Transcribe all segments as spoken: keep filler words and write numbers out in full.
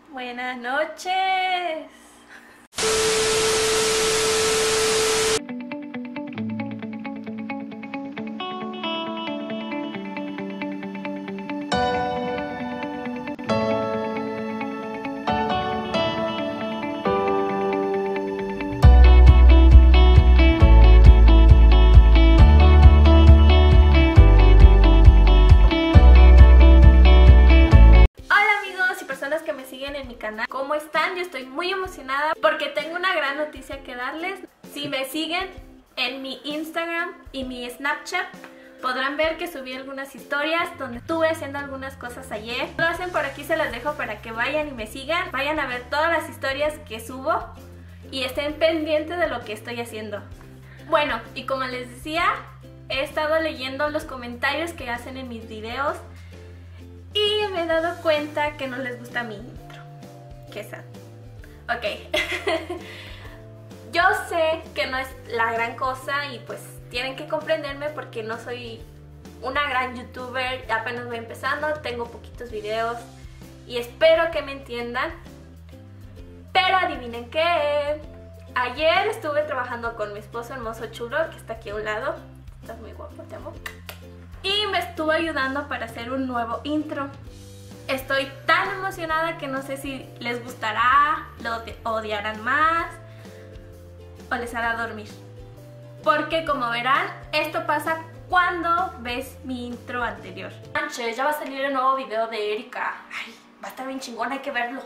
Buenas noches. En mi canal, ¿cómo están? Yo estoy muy emocionada porque tengo una gran noticia que darles. Si me siguen en mi Instagram y mi Snapchat, podrán ver que subí algunas historias donde estuve haciendo algunas cosas ayer. Lo hacen por aquí, se las dejo para que vayan y me sigan. Vayan a ver todas las historias que subo y estén pendientes de lo que estoy haciendo. Bueno, y como les decía, he estado leyendo los comentarios que hacen en mis videos y me he dado cuenta que no les gusta mi intro. ¿Qué sad? Ok. Yo sé que no es la gran cosa y pues tienen que comprenderme porque no soy una gran youtuber, apenas voy empezando, tengo poquitos videos y espero que me entiendan. Pero adivinen qué, ayer estuve trabajando con mi esposo hermoso chulo que está aquí a un lado. Estás muy guapo, te amo. Y me estuvo ayudando para hacer un nuevo intro. Estoy tan emocionada que no sé si les gustará, lo odiarán más o les hará dormir. Porque como verán, esto pasa cuando ves mi intro anterior. Manches, ya va a salir el nuevo video de Erika. Ay, va a estar bien chingón, hay que verlo.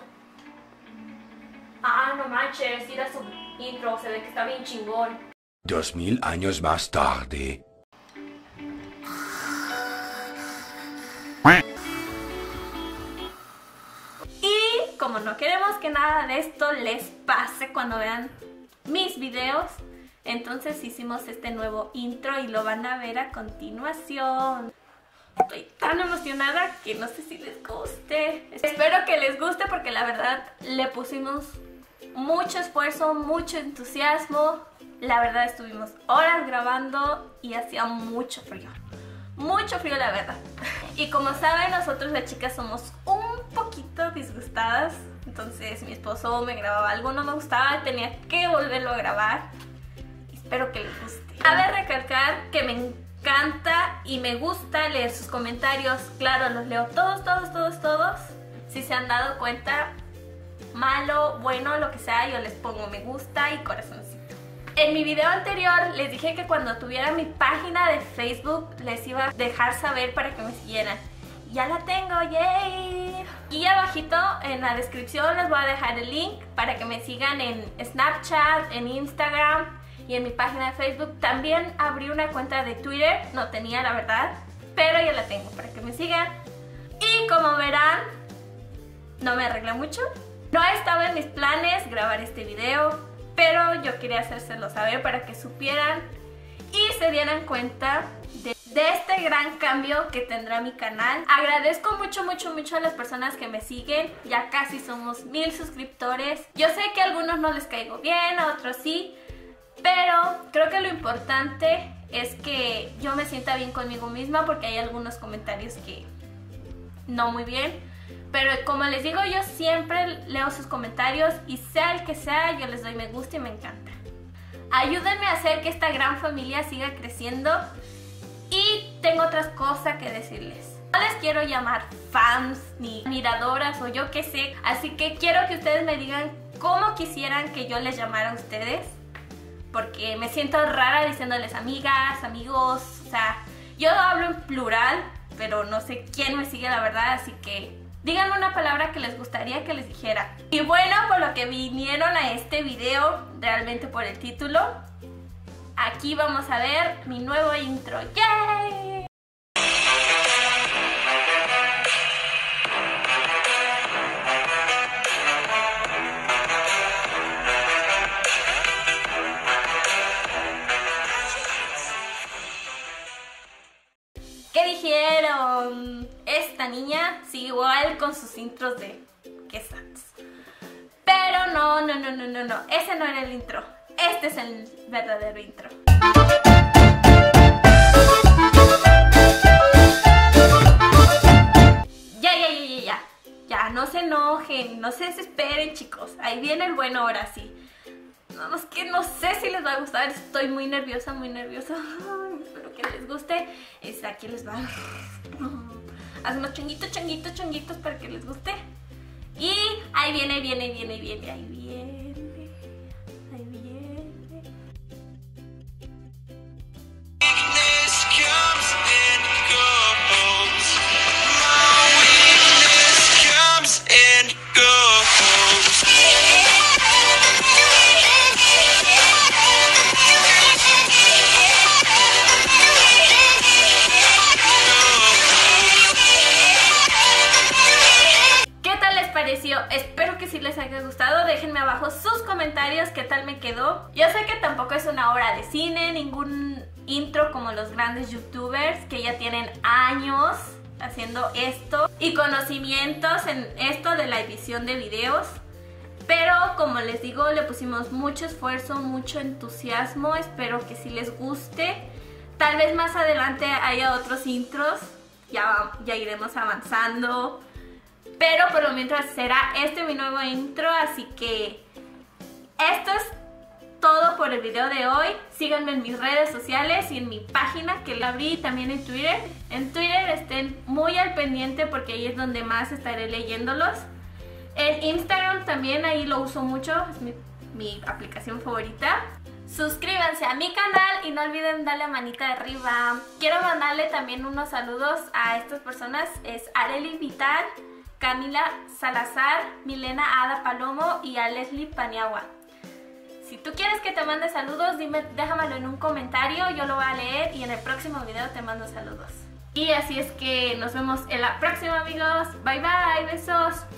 Ah, no manches, ir a su intro, se ve que está bien chingón. Dos mil años más tarde. Como no queremos que nada de esto les pase cuando vean mis videos, entonces hicimos este nuevo intro y lo van a ver a continuación. Estoy tan emocionada que no sé si les guste. Espero que les guste porque la verdad le pusimos mucho esfuerzo, mucho entusiasmo. La verdad estuvimos horas grabando y hacía mucho frío. Mucho frío, la verdad. Y como saben, nosotros las chicas somos un poquito disgustadas. Entonces mi esposo me grababa algo, no me gustaba, tenía que volverlo a grabar. Espero que les guste. Cabe recalcar que me encanta y me gusta leer sus comentarios. Claro, los leo todos, todos, todos, todos. Si se han dado cuenta, malo, bueno, lo que sea, yo les pongo me gusta y corazoncito. En mi video anterior les dije que cuando tuviera mi página de Facebook les iba a dejar saber para que me siguieran. Ya la tengo, yay. Y abajito en la descripción les voy a dejar el link para que me sigan en Snapchat, en Instagram y en mi página de Facebook. También abrí una cuenta de Twitter, no tenía la verdad, pero ya la tengo para que me sigan. Y como verán, no me arreglé mucho. No estaba en mis planes grabar este video, pero yo quería hacérselo saber para que supieran y se dieran cuenta de, de este gran cambio que tendrá mi canal. Agradezco mucho, mucho, mucho a las personas que me siguen. Ya casi somos mil suscriptores. Yo sé que a algunos no les caigo bien, a otros sí, pero creo que lo importante es que yo me sienta bien conmigo misma porque hay algunos comentarios que no muy bien. Pero como les digo, yo siempre leo sus comentarios y sea el que sea, yo les doy me gusta y me encanta. Ayúdenme a hacer que esta gran familia siga creciendo y tengo otras cosas que decirles. No les quiero llamar fans ni miradoras o yo qué sé, así que quiero que ustedes me digan cómo quisieran que yo les llamara a ustedes, porque me siento rara diciéndoles amigas, amigos, o sea, yo hablo en plural, pero no sé quién me sigue la verdad, así que díganme una palabra que les gustaría que les dijera. Y bueno, por lo que vinieron a este video, realmente por el título, aquí vamos a ver mi nuevo intro. ¡Yay! ¿Qué dijeron? Esta niña sigue igual con sus intros de qué sats. Pero no, no, no, no, no, no. Ese no era el intro. Este es el verdadero intro. Ya, ya, ya, ya, ya. Ya, no se enojen, no se desesperen, chicos. Ahí viene el bueno ahora sí. No, es que no sé si les va a gustar. Estoy muy nerviosa, muy nerviosa. Ay, espero que les guste. Es, aquí les va. Hacemos chonguitos, chonguitos, chonguitos para que les guste. Y ahí viene, viene, viene, viene, ahí viene. Ahí viene. Espero que sí les haya gustado. Déjenme abajo sus comentarios qué tal me quedó. Yo sé que tampoco es una obra de cine, ningún intro como los grandes youtubers que ya tienen años haciendo esto y conocimientos en esto de la edición de videos. Pero como les digo, le pusimos mucho esfuerzo, mucho entusiasmo. Espero que sí les guste. Tal vez más adelante haya otros intros. Ya, ya iremos avanzando. Pero por lo mientras será este mi nuevo intro, así que esto es todo por el video de hoy. Síganme en mis redes sociales y en mi página que la abrí también en Twitter. En Twitter estén muy al pendiente porque ahí es donde más estaré leyéndolos. En Instagram también, ahí lo uso mucho, es mi, mi aplicación favorita. Suscríbanse a mi canal y no olviden darle a manita de arriba. Quiero mandarle también unos saludos a estas personas, es Arely Vital, Camila Salazar, Milena Ada Palomo y a Leslie Paniagua. Si tú quieres que te mande saludos, dime, déjamelo en un comentario, yo lo voy a leer y en el próximo video te mando saludos. Y así es que nos vemos en la próxima, amigos. Bye bye, besos.